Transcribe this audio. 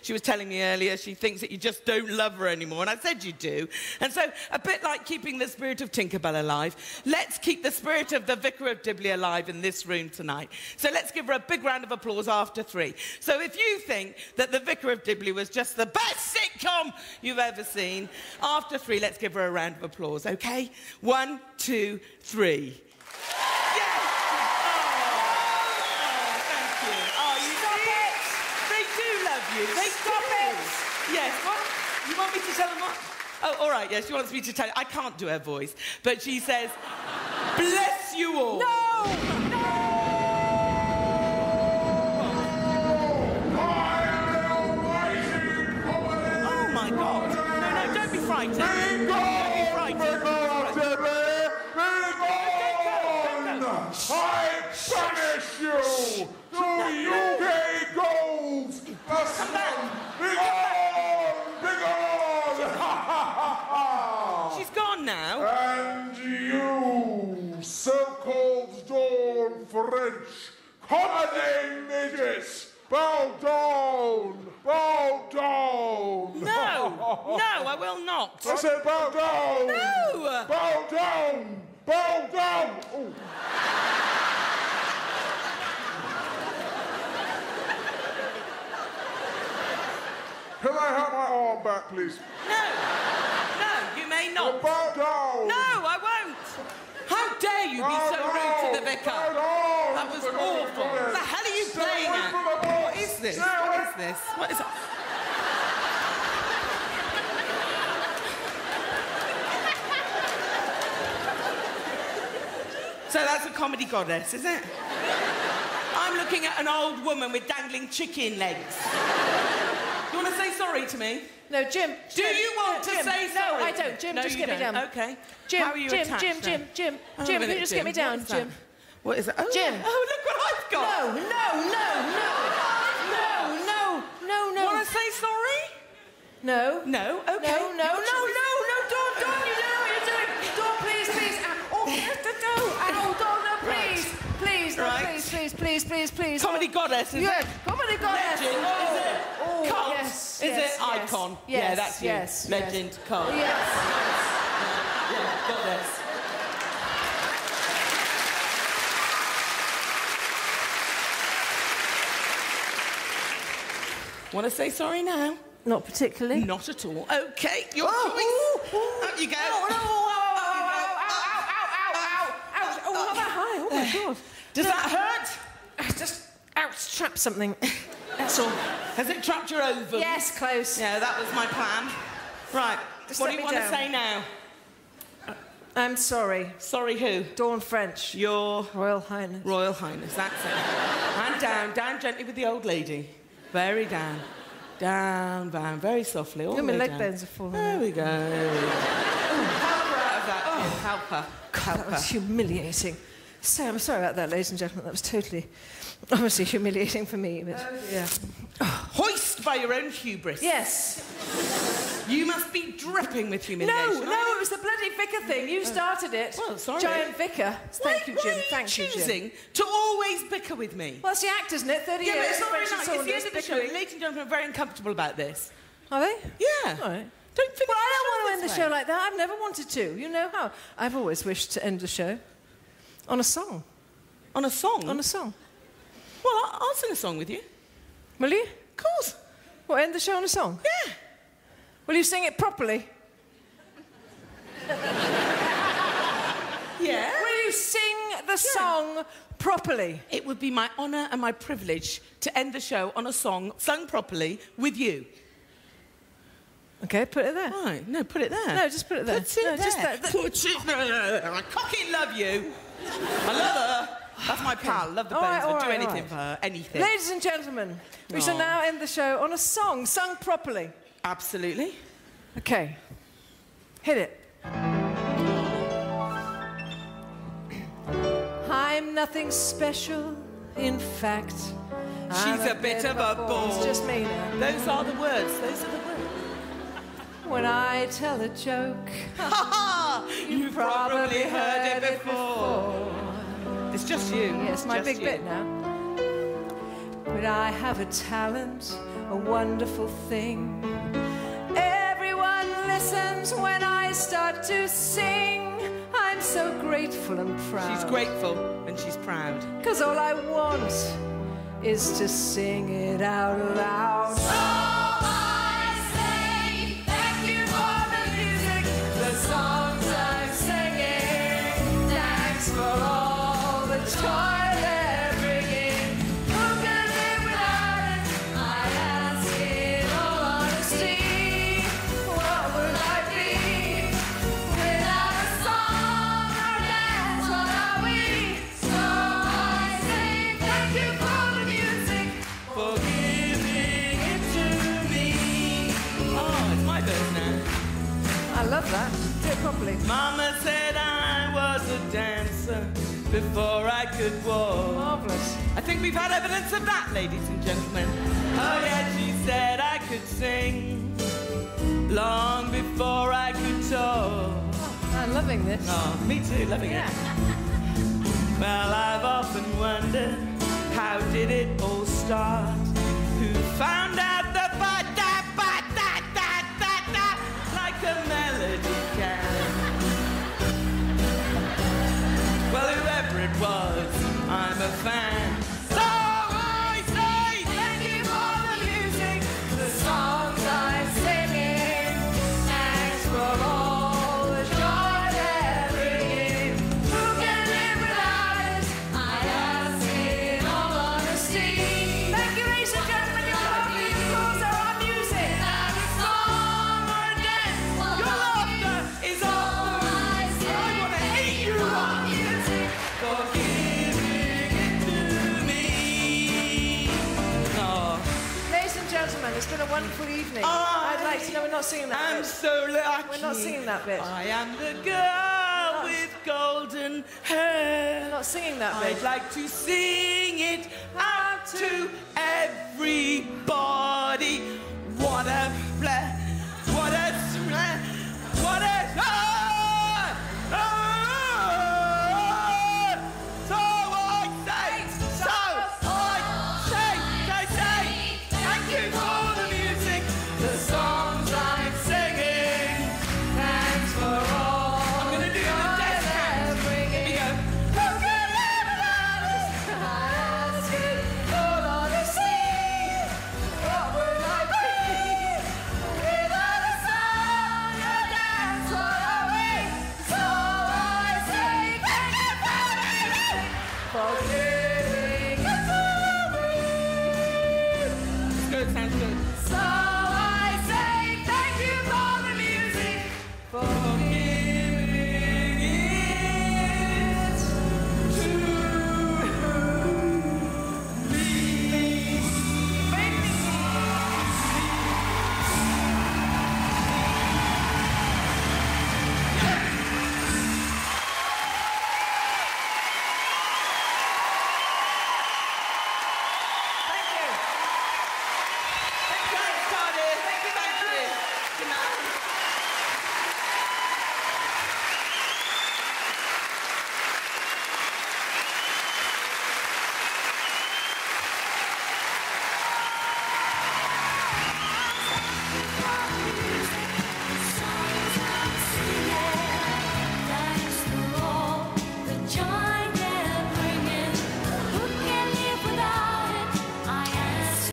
She was telling me earlier she thinks that you just don't love her anymore, and I said you do. And so, a bit like keeping the spirit of Tinkerbell alive, let's keep the spirit of the Vicar of Dibley alive in this room tonight. So let's give her a big round of applause after 3. So if you think that the Vicar of Dibley was just the best sitcom you've ever seen, after 3, let's give her a round of applause, OK? 1, 2, 3. They stop it! Yes, what? You want me to tell them what? Oh, all right, yes, she wants me to tell you. I can't do her voice, but she says, bless you all. No! No! Oh, my God. No, don't be frightened. Don't be frightened. I banish you to UK Gold! Come back! Be gone! She's gone now. And you, so-called Dawn French comedy midgets, bow down! Bow down! No, I will not. I said bow down! No! Bow down! Bow down! Oh. Can I have my arm back, please? No, you may not. Bow down! No, I won't. How dare you be so rude to the vicar? That was awful. What the hell are you playing at? What is this? What is this? What is it? So that's a comedy goddess, is it? I'm looking at an old woman with dangling chicken legs. You want to say sorry to me? No, Jim. Do you want to say sorry? No, I don't. Jim, no, just get don't. me down. OK. Jim, how are you attached Jim, now? can you just get me down, Jim? What is it? Oh, Jim. Oh, look what I've got. No. Want to say sorry? No. No? OK. No, Dawn, you know what you're doing. Dawn, please. Ow, Dawn, no, please. Please, no, Right. please. Comedy goddess, is Yes, it? comedy goddess. Legend, is it? Oh, Cult, yes, is yes, it? yes. Icon. Yes, Yeah, that's you. yes. Legend, cult. Yes. Yeah, goddess. Want to say sorry now? Not particularly. Not at all. OK, your choice. Up you go. Ow, not that high. Oh, my God. Does that hurt? Just, trapped something. That's all. Has it trapped your ovum? Yes, close. Yeah, that was my plan. Right, Just what let do you me want to down. say now? I'm sorry. Sorry who? Dawn French. Your Royal Highness. Royal Highness, that's it. And down gently with the old lady. Very down. Down, very softly. All the My way leg down. bones are falling. There we go. Help her out of that. Jim. Help her. God, that was humiliating. So I'm sorry about that, ladies and gentlemen. That was totally, obviously humiliating for me. But yeah. Hoist by your own hubris. Yes. You must be dripping with humiliation. No, it was the bloody vicar thing. You started it. Well, sorry. Giant vicar. Thank you, Jim. Why are you Thank you, Jim. choosing to always bicker with me? Well, it's the act, isn't it? 30 Yeah, years. but it's not very French and nice. It's the Saunders end of the show. bickering. Ladies and gentlemen are very uncomfortable about this. Are they? Yeah. All right. Don't think Well, I don't want to end the this show way. like that. I've never wanted to. You know how? I've always wished to end the show on a song. On a song? On a song. Well, I'll sing a song with you. Will you? Of course. What, end the show on a song? Yeah. Will you sing it properly? Yeah? Will you sing the song properly? It would be my honour and my privilege to end the show on a song sung properly with you. Okay, put it there. Right. No, put it there. No, just put it there. Put it No, there. just that- Put it there. I cocky love you. I love her. That's my pal. Love the All bones. right, Would all do right, anything all for her. Anything. Ladies and gentlemen, we shall now end the show on a song sung properly. Absolutely. Okay. Hit it. I'm nothing special, in fact. She's a bit of a bore. It's just me now. Those are the words. Those are the words. When I tell a joke, You've probably heard it before. It's just you. Yes, my Just big you. bit now. But But I have a talent, a wonderful thing. Everyone listens when I start to sing. I'm so grateful and proud. She's grateful and she's proud. 'Cause all I want is to sing it out loud. So I say thank you for the music, the songs I'm singing. Thanks for all the joy they're bringing. Who can live without it? I ask in all honesty. What would I be without a song or dance? What are we? So I say thank you for the music, For giving it to me. Oh, it's my verse now. I love that. Do it properly. Mama said I was a dancer before I could walk. Marvellous. I think we've had evidence of that, ladies and gentlemen. Oh yeah, she said I could sing long before I could talk. I'm loving this. Oh, me too, loving Yeah. it. Well, I've often wondered, how did it all start? Who found out the ba-da-ba-da-da-da-da like a melody can? Well, whoever it was, I'm a fan. So I say Thank you for the music, the songs I'm singing. Thanks for all the joy they're bringing. Who can live without it? I ask in all honesty. Thank you, ladies and gentlemen. You're lovely. Because there are music and a song or a dance. your laughter is all I want to hate you on. Music. For giving it to me. Oh, Ladies and gentlemen, it's been a wonderful evening. I'd like to know we're not singing that I'm bit. so lucky. We're not singing that bit. I am the girl with golden hair. We're not singing that bit. I'd like to sing it out to everybody.